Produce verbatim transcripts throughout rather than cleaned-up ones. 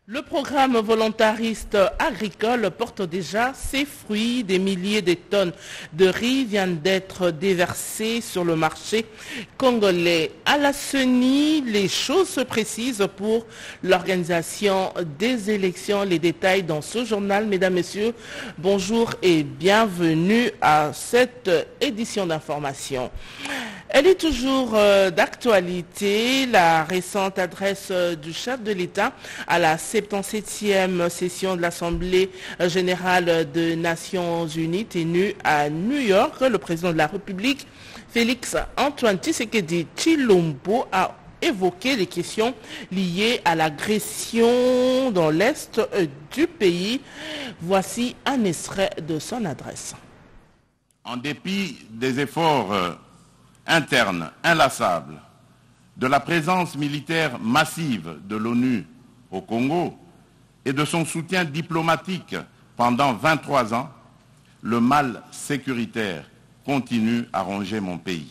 Le programme volontariste agricole porte déjà ses fruits. Des milliers de tonnes de riz viennent d'être déversées sur le marché congolais. À la C E N I, les choses se précisent pour l'organisation des élections. Les détails dans ce journal. Mesdames, Messieurs, bonjour et bienvenue à cette édition d'information. Elle est toujours euh, d'actualité. La récente adresse euh, du chef de l'État à la soixante-septième session de l'Assemblée générale des Nations Unies tenue à New York. Le président de la République, Félix Antoine Tshisekedi Tshilombo, a évoqué les questions liées à l'agression dans l'est euh, du pays. Voici un extrait de son adresse. En dépit des efforts euh, interne, inlassable, de la présence militaire massive de l'ONU au Congo et de son soutien diplomatique pendant vingt-trois ans, le mal sécuritaire continue à ronger mon pays.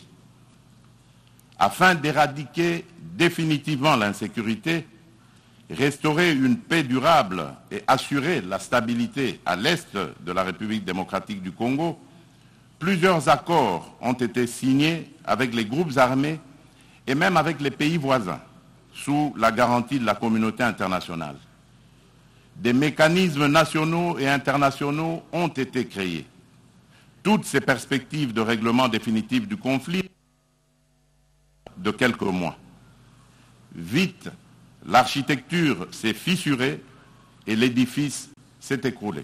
Afin d'éradiquer définitivement l'insécurité, restaurer une paix durable et assurer la stabilité à l'est de la République démocratique du Congo, plusieurs accords ont été signés avec les groupes armés et même avec les pays voisins, sous la garantie de la communauté internationale. Des mécanismes nationaux et internationaux ont été créés. Toutes ces perspectives de règlement définitif du conflit de quelques mois. Vite, l'architecture s'est fissurée et l'édifice s'est écroulé.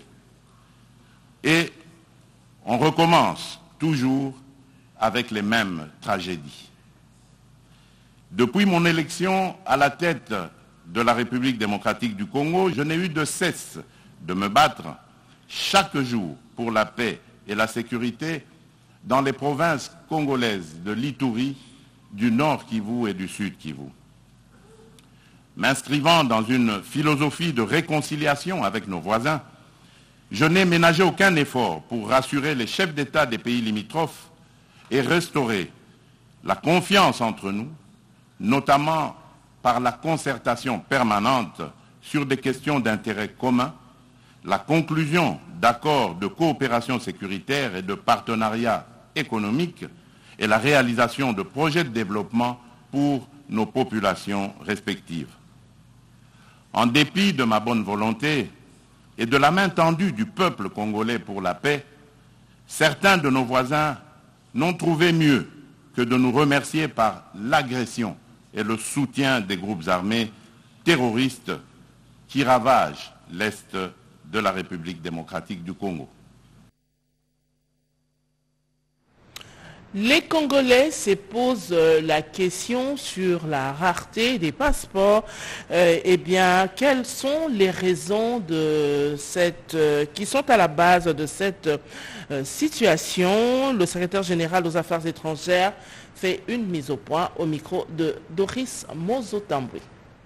Et on recommence toujours avec les mêmes tragédies. Depuis mon élection à la tête de la République démocratique du Congo, je n'ai eu de cesse de me battre chaque jour pour la paix et la sécurité dans les provinces congolaises de l'Ituri, du Nord Kivu et du Sud Kivu. M'inscrivant dans une philosophie de réconciliation avec nos voisins, je n'ai ménagé aucun effort pour rassurer les chefs d'État des pays limitrophes et restaurer la confiance entre nous, notamment par la concertation permanente sur des questions d'intérêt commun, la conclusion d'accords de coopération sécuritaire et de partenariat économique et la réalisation de projets de développement pour nos populations respectives. En dépit de ma bonne volonté et de la main tendue du peuple congolais pour la paix, certains de nos voisins n'ont trouvé mieux que de nous remercier par l'agression et le soutien des groupes armés terroristes qui ravagent l'Est de la République démocratique du Congo. Les Congolais se posent la question sur la rareté des passeports. Euh, eh bien, quelles sont les raisons de cette, euh, qui sont à la base de cette euh, situation? Le secrétaire général aux Affaires étrangères fait une mise au point au micro de Doris Mozotambwe.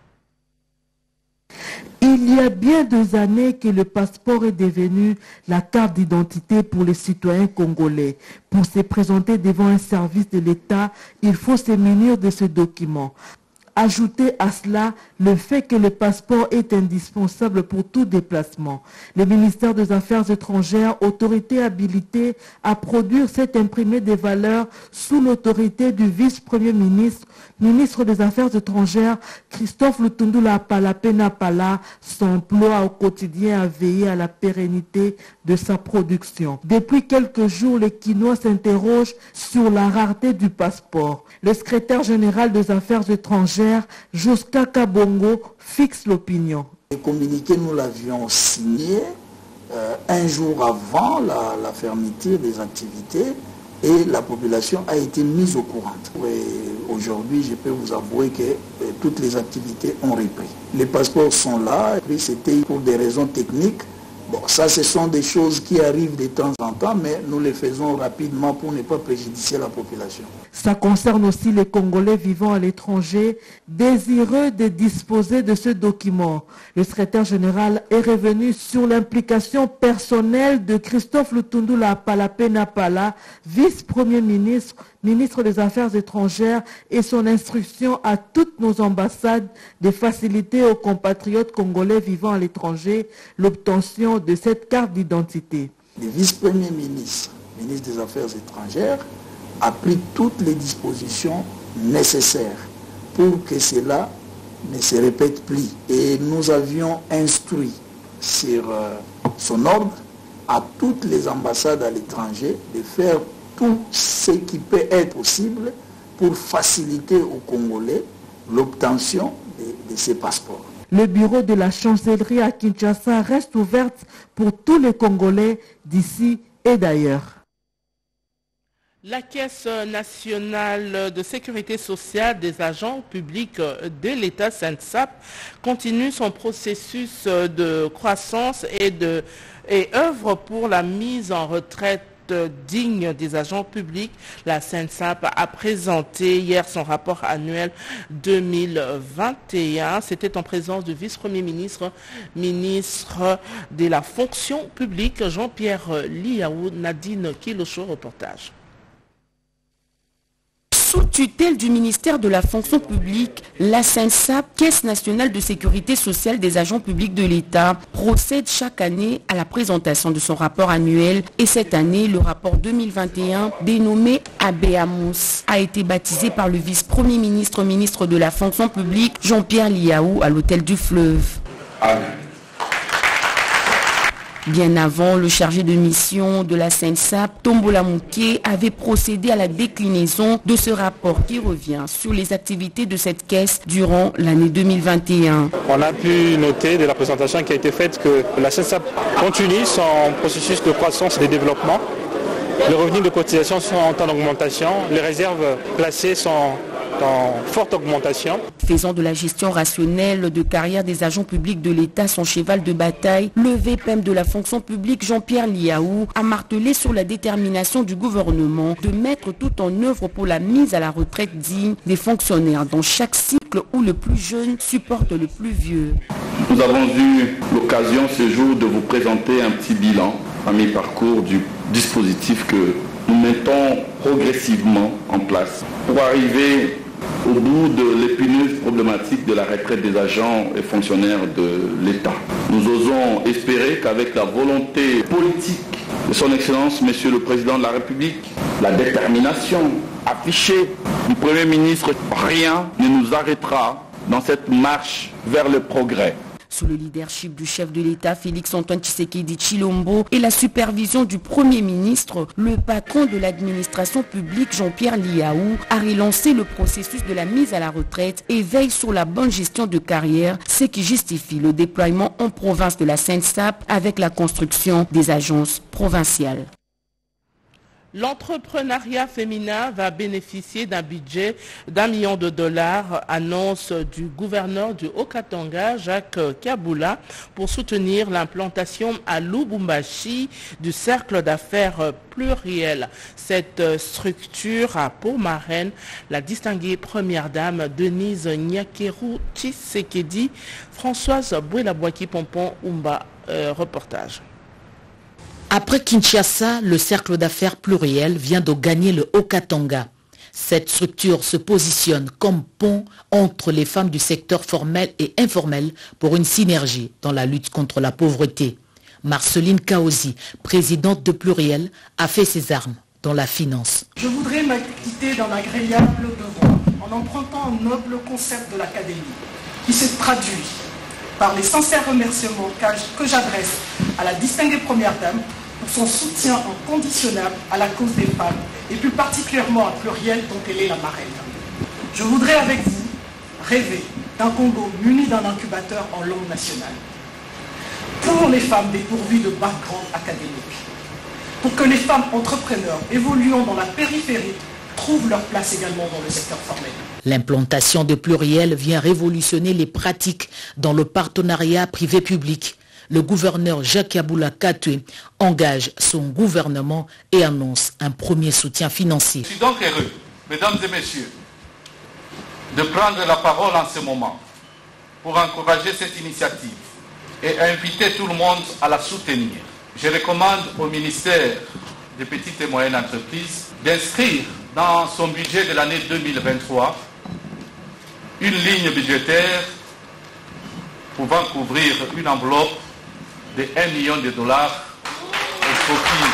Il y a bien deux années que le passeport est devenu la carte d'identité pour les citoyens congolais. Pour se présenter devant un service de l'État, il faut se munir de ce document. Ajoutez à cela le fait que le passeport est indispensable pour tout déplacement. Le ministère des Affaires étrangères, autorité habilitée à produire cet imprimé des valeurs sous l'autorité du vice-premier ministre, ministre des Affaires étrangères, Christophe Lutundula Palapena Pala, s'emploie au quotidien à veiller à la pérennité de sa production. Depuis quelques jours, les Quinois s'interrogent sur la rareté du passeport. Le secrétaire général des Affaires étrangères, Joska Kabongo, fixe l'opinion. Le communiqué, nous l'avions signé euh, un jour avant la, la fermeture des activités et la population a été mise au courant. Aujourd'hui, je peux vous avouer que euh, toutes les activités ont repris. Les passeports sont là, et puis c'était pour des raisons techniques Bon, ça, ce sont des choses qui arrivent de temps en temps, mais nous les faisons rapidement pour ne pas préjudicer la population. Ça concerne aussi les Congolais vivant à l'étranger, désireux de disposer de ce document. Le secrétaire général est revenu sur l'implication personnelle de Christophe Lutundula Palapena Pala, vice-premier ministre, ministre des Affaires étrangères, et son instruction à toutes nos ambassades de faciliter aux compatriotes congolais vivant à l'étranger l'obtention de cette carte d'identité. Le vice-premier ministre, ministre des Affaires étrangères, a pris toutes les dispositions nécessaires pour que cela ne se répète plus. Et nous avions instruit sur euh, son ordre à toutes les ambassades à l'étranger de faire tout ce qui peut être possible pour faciliter aux Congolais l'obtention de, de ces passeports. Le bureau de la chancellerie à Kinshasa reste ouvert pour tous les Congolais d'ici et d'ailleurs. La Caisse nationale de sécurité sociale des agents publics de l'État S A N S A P continue son processus de croissance et, de, et œuvre pour la mise en retraite digne des agents publics. La S A N S A P a présenté hier son rapport annuel deux mille vingt et un. C'était en présence du vice-premier ministre, ministre de la fonction publique, Jean-Pierre Liaou. Nadine Kilocho, reportage. Sous tutelle du ministère de la fonction publique, la S A N S A P, Caisse nationale de sécurité sociale des agents publics de l'État, procède chaque année à la présentation de son rapport annuel. Et cette année, le rapport deux mille vingt et un, dénommé Abeamos, a été baptisé par le vice-premier ministre, ministre de la fonction publique, Jean-Pierre Liaou, à l'hôtel du Fleuve. Amen. Bien avant, le chargé de mission de la S A N S A P, Tombola Mouké, avait procédé à la déclinaison de ce rapport qui revient sur les activités de cette caisse durant l'année deux mille vingt et un. On a pu noter de la présentation qui a été faite que la S A N S A P continue son processus de croissance et de développement. Les revenus de cotisation sont en augmentation, les réserves placées sont en forte augmentation. Faisant de la gestion rationnelle de carrière des agents publics de l'État son cheval de bataille, le V P M de la fonction publique Jean-Pierre Liaou a martelé sur la détermination du gouvernement de mettre tout en œuvre pour la mise à la retraite digne des fonctionnaires dans chaque cycle où le plus jeune supporte le plus vieux. Nous avons eu l'occasion ce jour de vous présenter un petit bilan à mi-parcours du dispositif que nous mettons progressivement en place pour arriver au bout de l'épineuse problématique de la retraite des agents et fonctionnaires de l'État. Nous osons espérer qu'avec la volonté politique de son Excellence, Monsieur le Président de la République, la détermination affichée du Premier ministre, rien ne nous arrêtera dans cette marche vers le progrès. Sous le leadership du chef de l'État, Félix-Antoine Tshisekedi Tshilombo, et la supervision du Premier ministre, le patron de l'administration publique, Jean-Pierre Liaou, a relancé le processus de la mise à la retraite et veille sur la bonne gestion de carrière, ce qui justifie le déploiement en province de la S A N S A P avec la construction des agences provinciales. L'entrepreneuriat féminin va bénéficier d'un budget d'un million de dollars, annonce du gouverneur du Haut-Katanga, Jacques Kaboula, pour soutenir l'implantation à Lubumbashi du cercle d'affaires pluriel. Cette structure a pour marraine la distinguée première dame Denise Nyakeru Tshisekedi. Françoise Bouelabouaki-Pompon, Oumba, euh, reportage. Après Kinshasa, le cercle d'affaires pluriel vient de gagner le Haut-Katanga. Cette structure se positionne comme pont entre les femmes du secteur formel et informel pour une synergie dans la lutte contre la pauvreté. Marceline Kaozi, présidente de Pluriel, a fait ses armes dans la finance. Je voudrais m'acquitter d'un agréable devoir en empruntant un noble concept de l'Académie qui se traduit par les sincères remerciements que j'adresse à la distinguée première dame pour son soutien inconditionnel à la cause des femmes et plus particulièrement à Pluriel dont elle est la marraine. Je voudrais avec vous rêver d'un Congo muni d'un incubateur en langue nationale pour les femmes dépourvues de background académique, pour que les femmes entrepreneurs évoluant dans la périphérie trouvent leur place également dans le secteur formel. L'implantation de Pluriel vient révolutionner les pratiques dans le partenariat privé-public. le gouverneur Jacques Aboula Katoué engage son gouvernement et annonce un premier soutien financier. Je suis donc heureux, mesdames et messieurs, de prendre la parole en ce moment pour encourager cette initiative et inviter tout le monde à la soutenir. Je recommande au ministère des Petites et Moyennes Entreprises d'inscrire dans son budget de l'année deux mille vingt-trois une ligne budgétaire pouvant couvrir une enveloppe de un million de dollars au profit,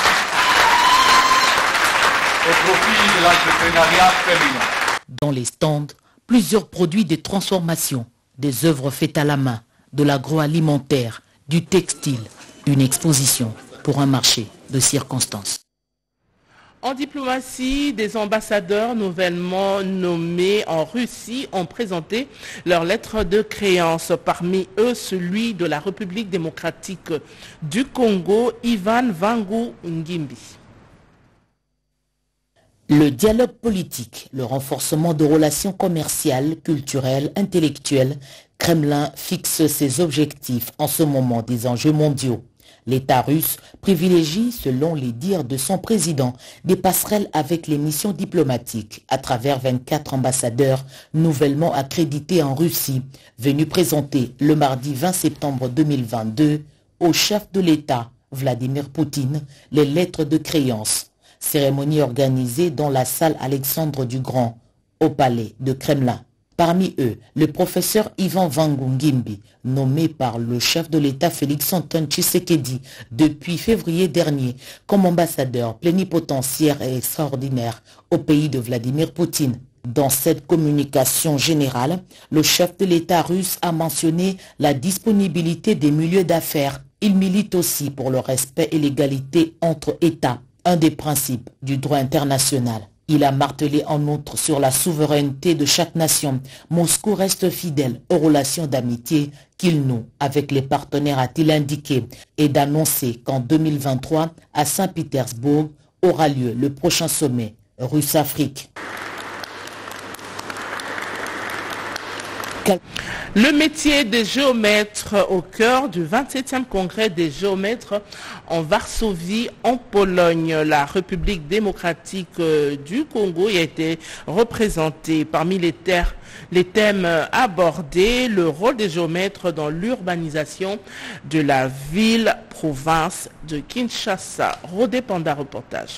au profit de l'entrepreneuriat féminin. Dans les stands, plusieurs produits de transformation, des œuvres faites à la main, de l'agroalimentaire, du textile, une exposition pour un marché de circonstances. En diplomatie, des ambassadeurs nouvellement nommés en Russie ont présenté leur lettre de créance. Parmi eux, celui de la République démocratique du Congo, Ivan Vangu Ngimbi. Le dialogue politique, le renforcement de relations commerciales, culturelles, intellectuelles, Kremlin fixe ses objectifs en ce moment des enjeux mondiaux. L'État russe privilégie, selon les dires de son président, des passerelles avec les missions diplomatiques à travers vingt-quatre ambassadeurs nouvellement accrédités en Russie, venus présenter le mardi vingt septembre deux mille vingt-deux au chef de l'État, Vladimir Poutine, les lettres de créance. Cérémonie organisée dans la salle Alexandre du Grand, au palais de Kremlin. Parmi eux, le professeur Ivan Vangu Ngimbi, nommé par le chef de l'État Félix-Antoine Tshisekedi depuis février dernier comme ambassadeur plénipotentiaire et extraordinaire au pays de Vladimir Poutine. Dans cette communication générale, le chef de l'État russe a mentionné la disponibilité des milieux d'affaires. Il milite aussi pour le respect et l'égalité entre États, un des principes du droit international. Il a martelé en outre sur la souveraineté de chaque nation. Moscou reste fidèle aux relations d'amitié qu'il noue avec les partenaires, a-t-il indiqué, et d'annoncer qu'en deux mille vingt-trois, à Saint-Pétersbourg, aura lieu le prochain sommet Russe-Afrique. Le métier des géomètres au cœur du vingt-septième congrès des géomètres en Varsovie, en Pologne. La République démocratique du Congo y a été représentée. Parmi les, terres, les thèmes abordés, le rôle des géomètres dans l'urbanisation de la ville-province de Kinshasa. Rodé Panda, reportage.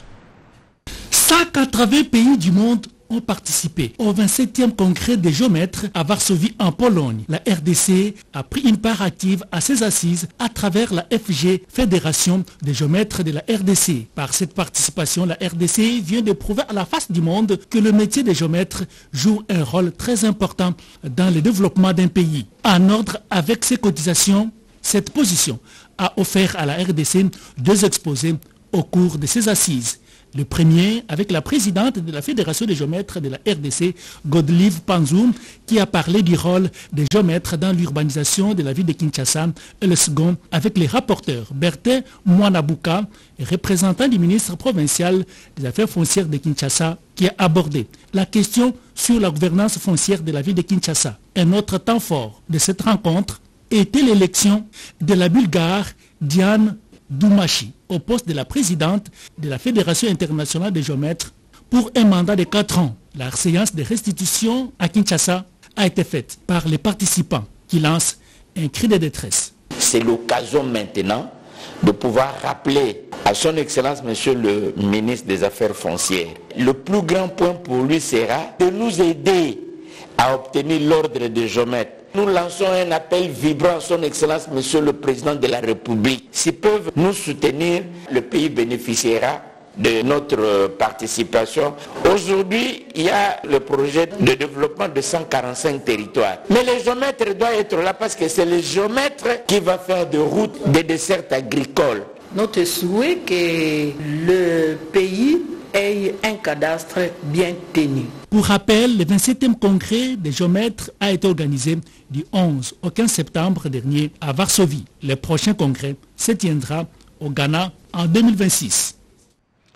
cent quatre-vingts pays du monde ont participé au vingt-septième congrès des géomètres à Varsovie en Pologne. La R D C a pris une part active à ses assises à travers la F G, Fédération des géomètres de la R D C. Par cette participation, la R D C vient de prouver à la face du monde que le métier des géomètres joue un rôle très important dans le développement d'un pays. En ordre avec ses cotisations, cette position a offert à la R D C deux exposés au cours de ses assises. Le premier avec la présidente de la Fédération des géomètres de la R D C, Godlive Panzoum, qui a parlé du rôle des géomètres dans l'urbanisation de la ville de Kinshasa, et le second avec les rapporteurs Bertin Mwanabuka, représentant du ministre provincial des Affaires foncières de Kinshasa, qui a abordé la question sur la gouvernance foncière de la ville de Kinshasa. Un autre temps fort de cette rencontre était l'élection de la Bulgare Diane Doumachi au poste de la présidente de la Fédération internationale des géomètres pour un mandat de quatre ans. La séance de restitution à Kinshasa a été faite par les participants qui lancent un cri de détresse. C'est l'occasion maintenant de pouvoir rappeler à son Excellence, Monsieur le ministre des Affaires foncières, le plus grand point pour lui sera de nous aider à obtenir l'ordre des géomètres. Nous lançons un appel vibrant à son Excellence, Monsieur le Président de la République. S'ils peuvent nous soutenir, le pays bénéficiera de notre participation. Aujourd'hui, il y a le projet de développement de cent quarante-cinq territoires. Mais les géomètres doivent être là parce que c'est le géomètre qui va faire des routes, des desserts agricoles. Notre souhait que le pays ait un cadastre bien tenu. Pour rappel, le vingt-septième congrès des géomètres a été organisé du onze au quinze septembre dernier à Varsovie. Le prochain congrès se tiendra au Ghana en deux mille vingt-six.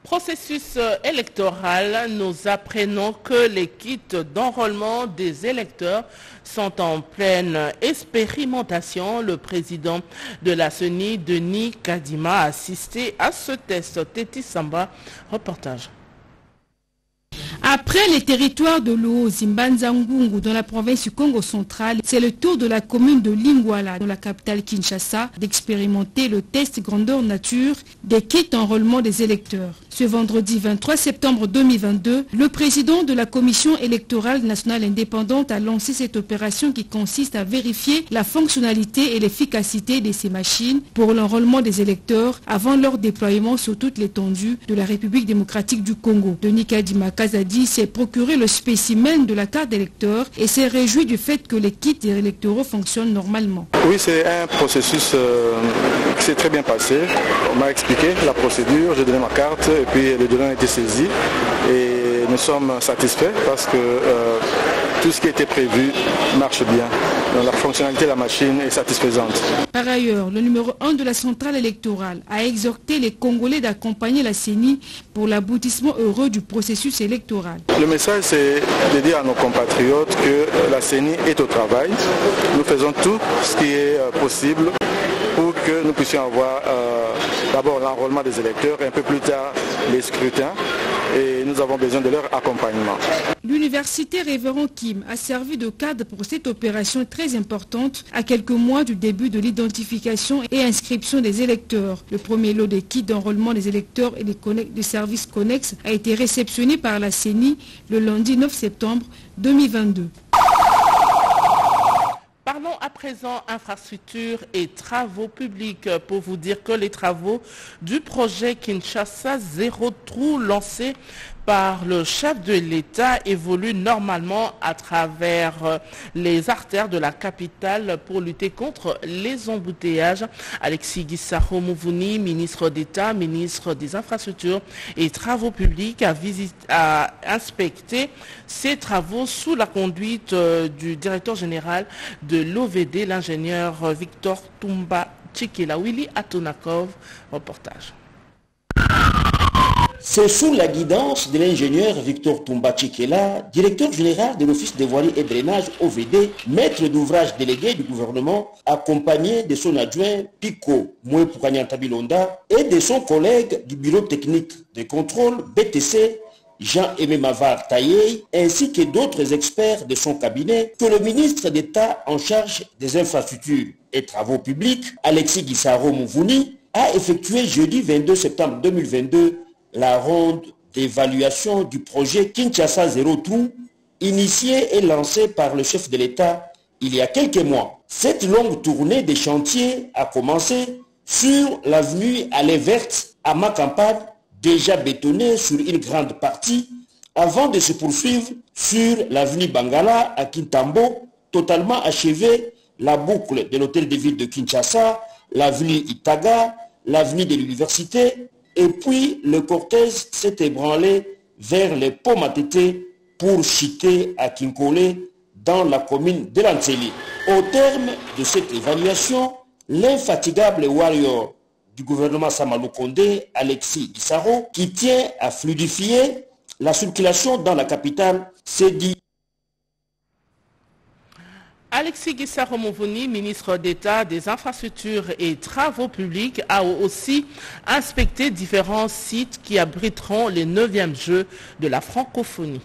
Processus électoral, nous apprenons que les kits d'enrôlement des électeurs sont en pleine expérimentation. Le président de la C E N I, Denis Kadima, a assisté à ce test. Teti Samba, reportage. Après les territoires de l'O, Zimbanza-Ngungu dans la province du Congo central, c'est le tour de la commune de Lingwala, dans la capitale Kinshasa, d'expérimenter le test grandeur nature des kits d'enrôlement des électeurs. Ce vendredi vingt-trois septembre deux mille vingt-deux, le président de la Commission électorale nationale indépendante a lancé cette opération qui consiste à vérifier la fonctionnalité et l'efficacité de ces machines pour l'enrôlement des électeurs avant leur déploiement sur toute l'étendue de la République démocratique du Congo. Denis Kadima Kazadi s'est procuré le spécimen de la carte d'électeur et s'est réjoui du fait que les kits électoraux fonctionnent normalement. Oui, c'est un processus euh, qui s'est très bien passé. On m'a expliqué la procédure, j'ai donné ma carte et puis les données ont été saisies et nous sommes satisfaits parce que euh, tout ce qui était prévu marche bien. Donc, la fonctionnalité de la machine est satisfaisante. Par ailleurs, le numéro un de la centrale électorale a exhorté les Congolais d'accompagner la C E N I pour l'aboutissement heureux du processus électoral. Le message, c'est de dire à nos compatriotes que la C E N I est au travail. Nous faisons tout ce qui est possible pour que nous puissions avoir euh, d'abord l'enrôlement des électeurs et un peu plus tard les scrutins. Et nous avons besoin de leur accompagnement. L'université Révérend Kim a servi de cadre pour cette opération très importante à quelques mois du début de l'identification et inscription des électeurs. Le premier lot des kits d'enrôlement des électeurs et des, des services connexes a été réceptionné par la C E N I le lundi neuf septembre deux mille vingt-deux. Parlons à présent infrastructures et travaux publics pour vous dire que les travaux du projet Kinshasa Zéro Trou lancé par le chef de l'État évoluent normalement à travers les artères de la capitale pour lutter contre les embouteillages. Alexis Gisaro Mouvouni, ministre d'État, ministre des Infrastructures et Travaux publics, a, visité, a inspecté ces travaux sous la conduite du directeur général de l'O V D, l'ingénieur Victor Tumba Tchikela. Willy Atonakov, reportage. C'est sous la guidance de l'ingénieur Victor Tumba Tchikela, directeur général de l'Office des voiries et drainage O V D, maître d'ouvrage délégué du gouvernement, accompagné de son adjoint Pico Mouepoukanyantabilonda et de son collègue du bureau technique de contrôle B T C, Jean-Aimé Mavar Taillé, ainsi que d'autres experts de son cabinet, que le ministre d'État en charge des infrastructures et travaux publics, Alexis Gisaro Mouvouni, a effectué jeudi vingt-deux septembre deux mille vingt-deux la ronde d'évaluation du projet Kinshasa Zéro Trou, initié et lancé par le chef de l'État il y a quelques mois. Cette longue tournée des chantiers a commencé sur l'avenue Allée Verte à Makampad, déjà bétonnée sur une grande partie, avant de se poursuivre sur l'avenue Bangala à Kintambo, totalement achevée, la boucle de l'hôtel de ville de Kinshasa, l'avenue Itaga, l'avenue de l'université, et puis le cortège s'est ébranlé vers les ponts Matete pour chuter à Kinkole dans la commune de Lantseli. Au terme de cette évaluation, l'infatigable warrior du gouvernement Samalou Kondé, Alexis Gisaro, qui tient à fluidifier la circulation dans la capitale, s'est dit. Alexis Gisaro Mouvouni, ministre d'État des Infrastructures et Travaux publics, a aussi inspecté différents sites qui abriteront les neuvièmes Jeux de la francophonie.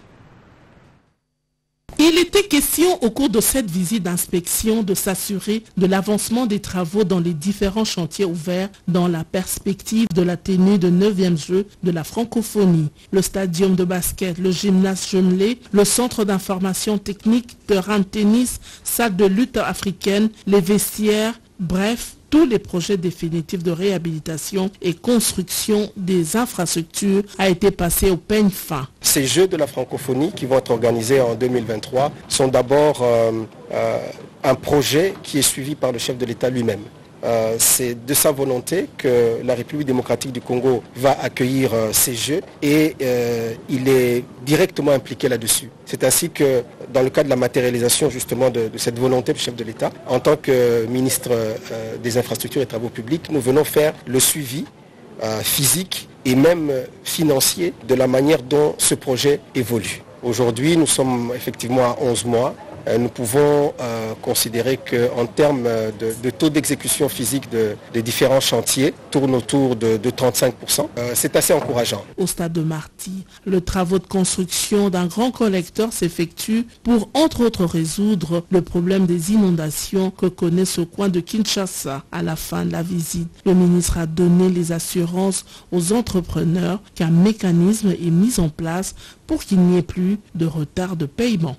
Il était question au cours de cette visite d'inspection de s'assurer de l'avancement des travaux dans les différents chantiers ouverts dans la perspective de la tenue de neuvième Jeux de la francophonie. Le stadium de basket, le gymnase jumelé, le centre d'information technique, terrain de tennis, salle de lutte africaine, les vestiaires, bref, tous les projets définitifs de réhabilitation et construction des infrastructures a été passé au peigne fin. Ces Jeux de la francophonie qui vont être organisés en deux mille vingt-trois sont d'abord euh, euh, un projet qui est suivi par le chef de l'État lui-même. Euh, c'est de sa volonté que la République démocratique du Congo va accueillir euh, ces Jeux et euh, il est directement impliqué là-dessus. C'est ainsi que dans le cadre de la matérialisation justement de, de cette volonté du chef de l'État, en tant que ministre euh, des Infrastructures et Travaux publics, nous venons faire le suivi euh, physique et même financier de la manière dont ce projet évolue. Aujourd'hui, nous sommes effectivement à onze mois. Nous pouvons euh, considérer qu'en termes de, de taux d'exécution physique de, des différents chantiers tourne autour de, de trente-cinq pour cent. Euh, c'est assez encourageant. Au stade de Marty, le travaux de construction d'un grand collecteur s'effectue pour, entre autres, résoudre le problème des inondations que connaît ce coin de Kinshasa. À la fin de la visite, le ministre a donné les assurances aux entrepreneurs qu'un mécanisme est mis en place pour qu'il n'y ait plus de retard de paiement.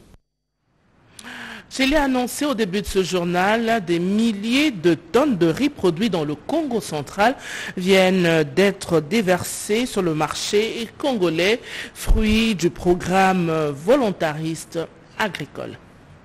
Je l'ai annoncé au début de ce journal, des milliers de tonnes de riz produits dans le Congo central viennent d'être déversées sur le marché congolais, fruit du programme volontariste agricole.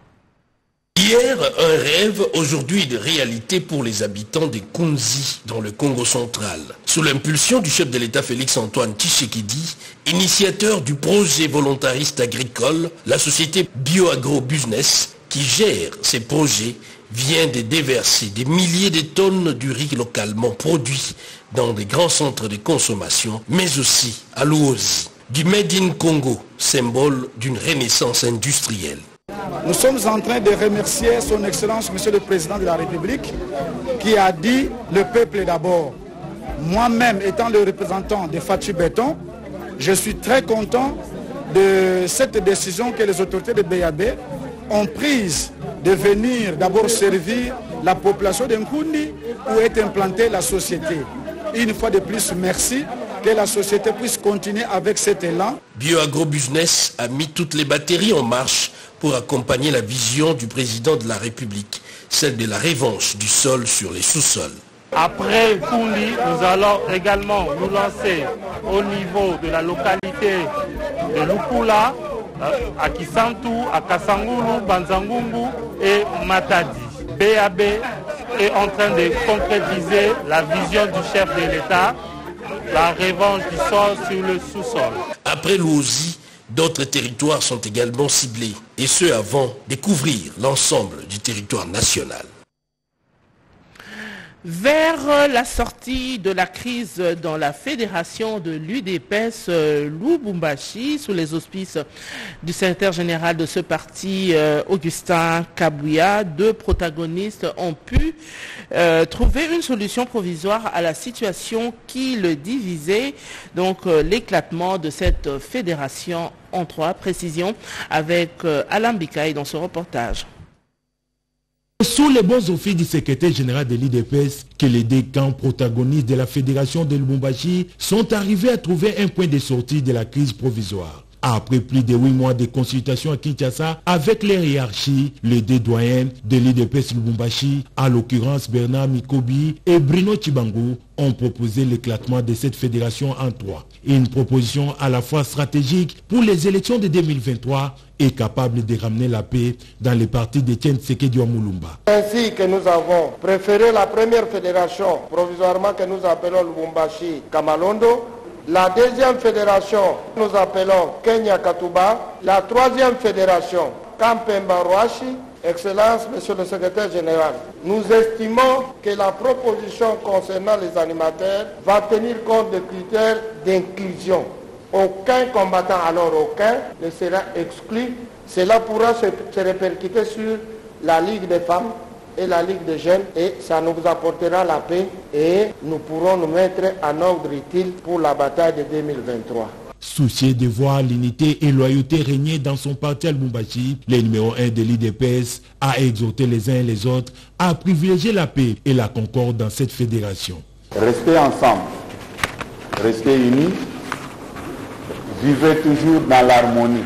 Hier, un rêve, aujourd'hui une réalité pour les habitants des Kunzi dans le Congo central. Sous l'impulsion du chef de l'État Félix-Antoine Tshisekedi, initiateur du projet volontariste agricole, la société BioAgro-Business qui gère ces projets vient de déverser des milliers de tonnes du riz localement produit dans des grands centres de consommation, mais aussi à Luozi, du Made in Congo, symbole d'une renaissance industrielle. Nous sommes en train de remercier son Excellence, Monsieur le Président de la République, qui a dit le peuple d'abord. Moi-même, étant le représentant de Fachi Béton, je suis très content de cette décision que les autorités de B A B ont prise de venir d'abord servir la population de Nkundi où est implantée la société. Une fois de plus, merci, que la société puisse continuer avec cet élan. BioAgro-Business a mis toutes les batteries en marche pour accompagner la vision du président de la République, celle de la revanche du sol sur les sous-sols. Après Nkundi, nous allons également nous lancer au niveau de la localité de Lukula, à Kisantu, à Kasangulu, Banzangungu et Matadi. B A B est en train de concrétiser la vision du chef de l'État, la revanche du sol sur le sous-sol. Après Luozi, d'autres territoires sont également ciblés, et ce avant de couvrir l'ensemble du territoire national. Vers la sortie de la crise dans la fédération de l'U D P S Lubumbashi, sous les auspices du secrétaire général de ce parti, euh, Augustin Kabouya, deux protagonistes ont pu euh, trouver une solution provisoire à la situation qui le divisait, donc euh, l'éclatement de cette fédération en trois. Précision avec euh, Alain Bikaï dans ce reportage. Sous les bons offices du secrétaire général de l'U D P S, que les deux camps protagonistes de la fédération de Lubumbashi sont arrivés à trouver un point de sortie de la crise provisoire. Après plus de huit mois de consultation à Kinshasa avec les hiérarchies, les deux doyens de l'U D P S Lubumbashi, à l'occurrence Bernard Mikobi et Bruno Chibangu, ont proposé l'éclatement de cette fédération en trois. Une proposition à la fois stratégique pour les élections de deux mille vingt-trois et capable de ramener la paix dans les partis d'Etienne Tshisekedi Mulumba. Ainsi que nous avons préféré la première fédération provisoirement que nous appelons Lubumbashi Kamalondo, la deuxième fédération nous appelons Kenya Katuba, la troisième fédération Kampemba Roashi. Excellence, Monsieur le Secrétaire Général, nous estimons que la proposition concernant les animateurs va tenir compte des critères d'inclusion. Aucun combattant, alors aucun, ne sera exclu. Cela pourra se, se répercuter sur la Ligue des femmes et la Ligue des jeunes et ça nous apportera la paix et nous pourrons nous mettre en ordre utile pour la bataille de deux mille vingt-trois. Soucieux de voir l'unité et loyauté régner dans son parti à Lubumbashi, le numéro un de l'U D P S a exhorté les uns et les autres à privilégier la paix et la concorde dans cette fédération. Restez ensemble, restez unis, vivez toujours dans l'harmonie.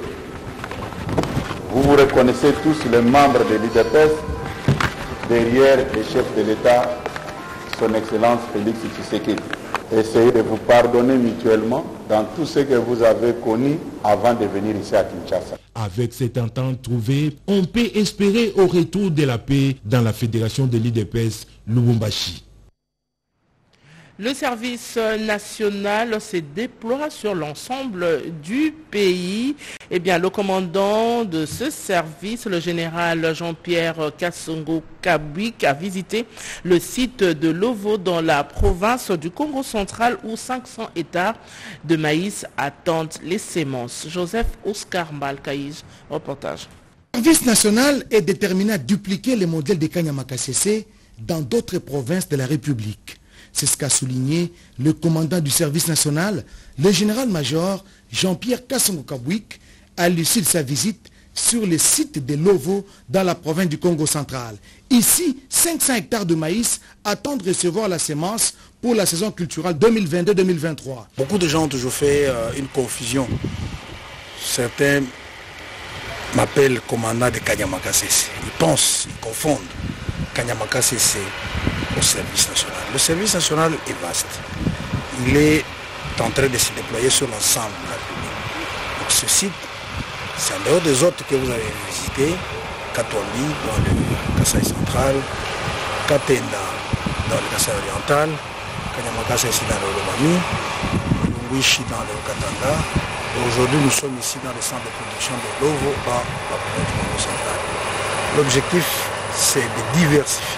Vous vous reconnaissez tous les membres de l'U D P S derrière le chef de l'État, son Excellence Félix Tshisekedi. Essayez de vous pardonner mutuellement dans tout ce que vous avez connu avant de venir ici à Kinshasa. Avec cette entente trouvée, on peut espérer au retour de la paix dans la fédération de l'U D P S Lubumbashi. Le service national se déploie sur l'ensemble du pays. Eh bien, le commandant de ce service, le général Jean-Pierre Kassongo Kabwik, a visité le site de Lovo dans la province du Congo central où cinq cents hectares de maïs attendent les semences. Joseph Oscar Malkaïj, reportage. Le service national est déterminé à dupliquer les modèles de Kanyama-Kassese dans d'autres provinces de la République. C'est ce qu'a souligné le commandant du service national, le général-major Jean-Pierre Kassongo Kabwik, à l'issue de sa visite sur le site de Lovo dans la province du Congo central. Ici, cinq cents hectares de maïs attendent de recevoir la semence pour la saison culturelle deux mille vingt-deux deux mille vingt-trois. Beaucoup de gens ont toujours fait euh, une confusion. Certains m'appellent commandant de Kanyama-Kassese. Ils pensent, ils confondent Kanyama-Kassese au service national. Le service national est vaste. Il est en train de se déployer sur l'ensemble de la République. Donc ce site, c'est en dehors des autres que vous avez visités, Katwambi dans le Kasaï central, Katenda dans le Kasaï oriental, Kanyama-Kassese dans le Lomami, Lungwishi dans le Katanga. Aujourd'hui, nous sommes ici dans le centre de production de Lovo dans la province du Congo central. L'objectif, c'est de diversifier,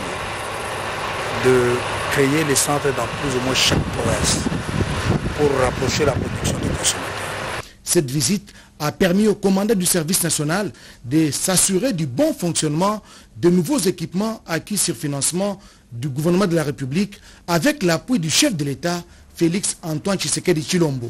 de créer les centres dans plus ou moins chaque province pour rapprocher la production des consommateurs. Cette visite a permis au commandant du service national de s'assurer du bon fonctionnement de nouveaux équipements acquis sur financement du gouvernement de la République avec l'appui du chef de l'État, Félix Antoine Tshisekedi Tshilombo.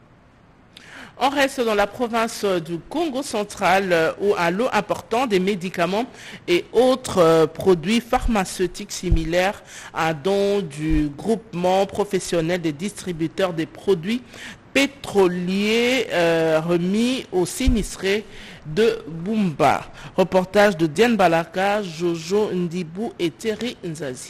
On reste dans la province du Congo central où un lot important des médicaments et autres produits pharmaceutiques similaires à don du groupement professionnel des distributeurs des produits pétroliers euh, remis aux sinistrés de Bumba. Reportage de Diane Balaka, Jojo Ndibou et Thierry Nzazi.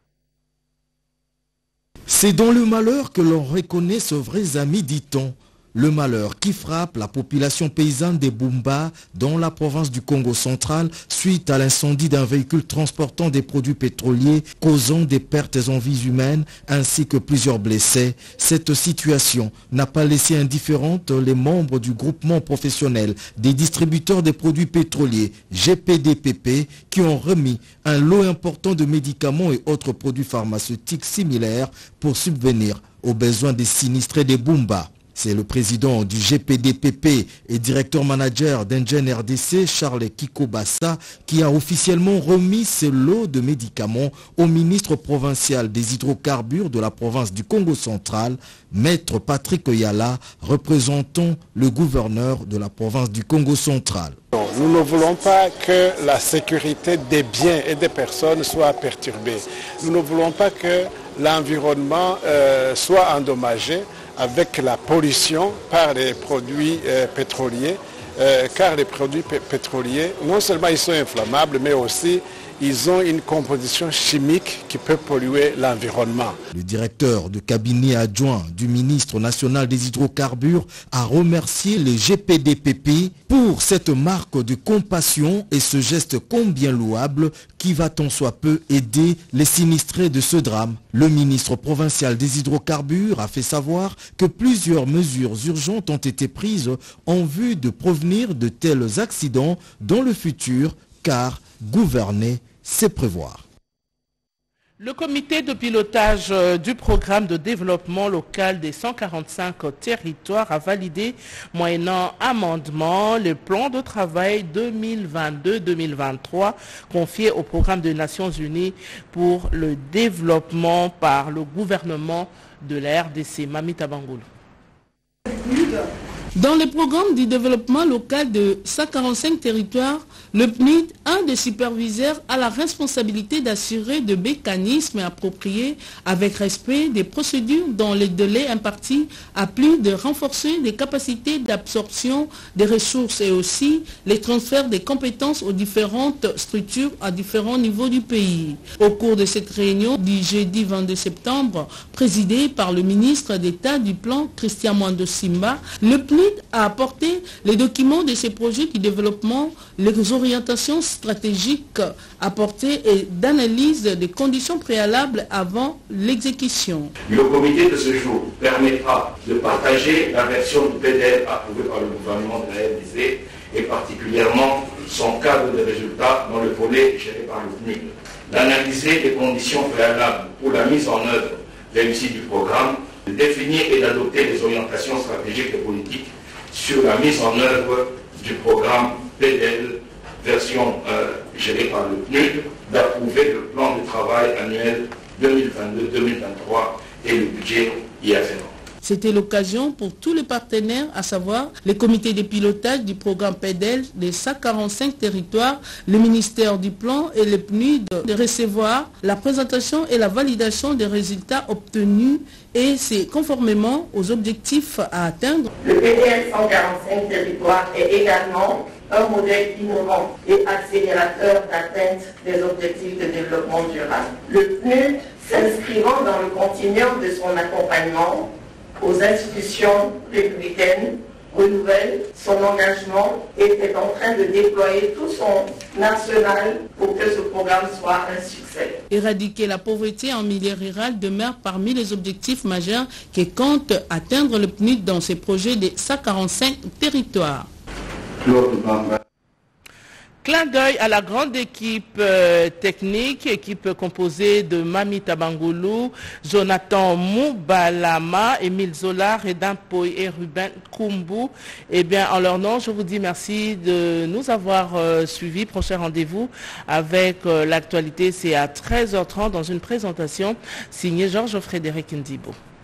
C'est dans le malheur que l'on reconnaît ses vrais amis, dit-on. Le malheur qui frappe la population paysanne des Bumba dans la province du Congo central suite à l'incendie d'un véhicule transportant des produits pétroliers causant des pertes en vies humaines ainsi que plusieurs blessés. Cette situation n'a pas laissé indifférentes les membres du groupement professionnel des distributeurs des produits pétroliers G P D P P qui ont remis un lot important de médicaments et autres produits pharmaceutiques similaires pour subvenir aux besoins des sinistrés des Bumba. C'est le président du G P D P P et directeur manager d'Engen R D C, Charles Kikobassa, qui a officiellement remis ce lot de médicaments au ministre provincial des hydrocarbures de la province du Congo central, Maître Patrick Oyala, représentant le gouverneur de la province du Congo central. Nous ne voulons pas que la sécurité des biens et des personnes soit perturbée. Nous ne voulons pas que l'environnement euh, soit endommagé avec la pollution par les produits euh, pétroliers, euh, car les produits pétroliers, non seulement ils sont inflammables, mais aussi ils ont une composition chimique qui peut polluer l'environnement. Le directeur de cabinet adjoint du ministre national des hydrocarbures a remercié le G P D P P pour cette marque de compassion et ce geste combien louable qui va tant soit peu aider les sinistrés de ce drame. Le ministre provincial des hydrocarbures a fait savoir que plusieurs mesures urgentes ont été prises en vue de prévenir de tels accidents dans le futur, car gouverner, c'est prévoir. Le comité de pilotage du programme de développement local des cent quarante-cinq territoires a validé, moyennant amendement, le plan de travail deux mille vingt-deux deux mille vingt-trois confié au programme des Nations Unies pour le développement par le gouvernement de la R D C. Mamita Bangoulou. Dans le programme du développement local de cent quarante-cinq territoires, le P N I D, un des superviseurs, a la responsabilité d'assurer des mécanismes appropriés avec respect des procédures dans les délais impartis, à plus de renforcer les capacités d'absorption des ressources et aussi les transferts des compétences aux différentes structures à différents niveaux du pays. Au cours de cette réunion du jeudi vingt-deux septembre, présidée par le ministre d'État du Plan, Christian Mwando Simba, le P N I D a apporté les documents de ces projets du développement, les orientations stratégiques apportées et d'analyse des conditions préalables avant l'exécution. Le comité de ce jour permettra de partager la version du P D L approuvée par le gouvernement de la R D C et particulièrement son cadre de résultats dans le volet géré par le P N U D, d'analyser les conditions préalables pour la mise en œuvre réussie du programme, de définir et d'adopter les orientations stratégiques et politiques sur la mise en œuvre du programme P D L version euh, gérée par le P N U D, d'approuver le plan de travail annuel deux mille vingt-deux deux mille vingt-trois et le budget y afférent. C'était l'occasion pour tous les partenaires, à savoir les comités de pilotage du programme P D L des cent quarante-cinq territoires, le ministère du Plan et le P N U D, de recevoir la présentation et la validation des résultats obtenus et c'est conformément aux objectifs à atteindre. Le P D L cent quarante-cinq territoires est également un modèle innovant et accélérateur d'atteinte des objectifs de développement durable. Le P N U D, s'inscrivant dans le continuum de son accompagnement aux institutions républicaines, renouvelle son engagement et est en train de déployer tout son arsenal pour que ce programme soit un succès. Éradiquer la pauvreté en milieu rural demeure parmi les objectifs majeurs qui compte atteindre le P N U D dans ses projets des cent quarante-cinq territoires. Clin d'œil à la grande équipe euh, technique, équipe composée de Mami Tabangoulou, Jonathan Moubalama, Émile Zola, Redan Poy et Ruben Kumbu. Eh bien, en leur nom, je vous dis merci de nous avoir euh, suivis. Prochain rendez-vous avec euh, l'actualité, c'est à treize heures trente dans une présentation signée Georges Frédéric Ndibo.